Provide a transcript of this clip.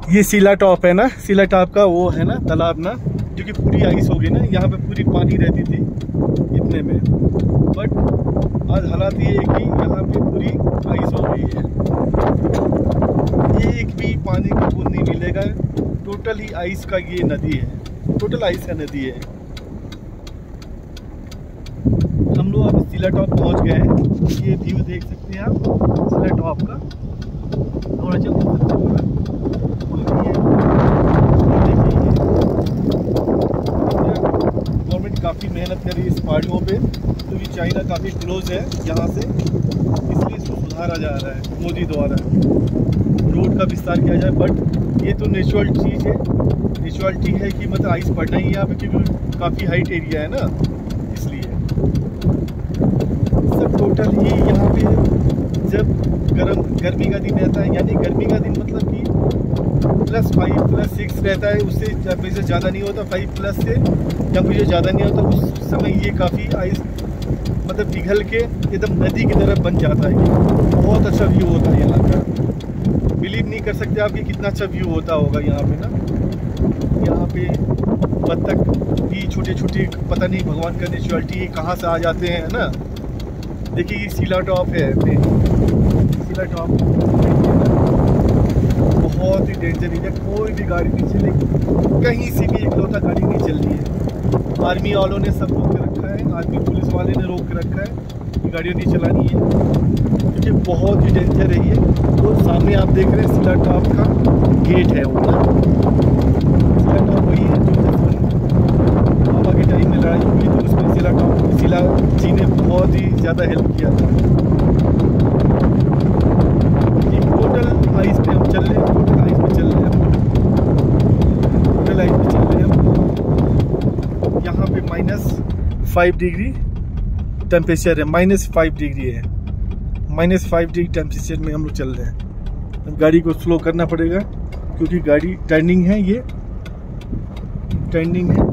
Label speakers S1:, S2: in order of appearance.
S1: ये सीला टॉप है ना, सीला टॉप का वो है ना तालाब ना, जो कि पूरी आइस हो गई ना, यहाँ पे पूरी पानी रहती थी इतने में, बट आज हालात ये है कि यहाँ पे पूरी आइस हो गई है, एक भी पानी का बूंद नहीं मिलेगा। टोटल ही आइस का ये नदी है, टोटल आइस का नदी है। हम लोग अब सीला टॉप पहुँच गए हैं। ये व्यू देख सकते हैं आप सीला टॉप का, थोड़ा चल सकते हैं। गवर्नमेंट काफ़ी मेहनत कर रही है इस पहाड़ियों पे, क्योंकि चाइना काफ़ी क्लोज है यहाँ से, इसलिए इसको सुधारा जा रहा है मोदी द्वारा, रोड का विस्तार किया जाए। बट ये तो नेचुरल चीज़ है, नेचुरलिटी है कि मतलब आइस पड़ना ही यहाँ पे, क्योंकि काफ़ी हाइट एरिया है ना, इसलिए सब टोटल ही यहाँ पे जब गर्मी का दिन रहता है, यानी गर्मी का दिन मतलब कि +5 +6 रहता है, उससे टेम्परेचर ज़्यादा नहीं होता, 5+ से टेम्परेचर ज़्यादा नहीं होता, उस समय ये काफ़ी आइस मतलब पिघल के एकदम नदी की तरफ बन जाता है। बहुत अच्छा व्यू होता है यहाँ का, बिलीव नहीं कर सकते आप कि कितना अच्छा व्यू होता होगा यहाँ पे ना। यहाँ पे बत्तख भी छोटे छोटे, पता नहीं भगवान का नेचुरलिटी कहाँ से आ जाते हैं ना। देखिए ये सीला टॉप है, सीला टॉप बहुत ही डेंजर एरिया, कोई भी गाड़ी नहीं चलेगी, कहीं से भी इकलौता गाड़ी नहीं चल रही है। आर्मी वालों ने सब रोक के रखा है, आर्मी पुलिस वाले ने रोक के रखा है कि गाड़ियाँ नहीं चलानी है, क्योंकि बहुत ही डेंजर है ये। तो सामने आप देख रहे हैं सीला टॉप का गेट है, वो सीला टॉप वही है जो बाबा के टाइम में लड़ाई हुई तो उसमें सीला जी ने बहुत ही ज़्यादा हेल्प किया था। टोटल आइस पे हम चल रहे हैं, टोटल आइस पे चल रहे हैं, टोटल आइस पे चल रहे हैं। यहाँ पे -5 डिग्री टेम्परेचर है, -5 डिग्री है, -5 डिग्री टेम्परेचर में हम लोग चल रहे हैं। गाड़ी को स्लो करना पड़ेगा क्योंकि गाड़ी टर्निंग है, ये टर्निंग है।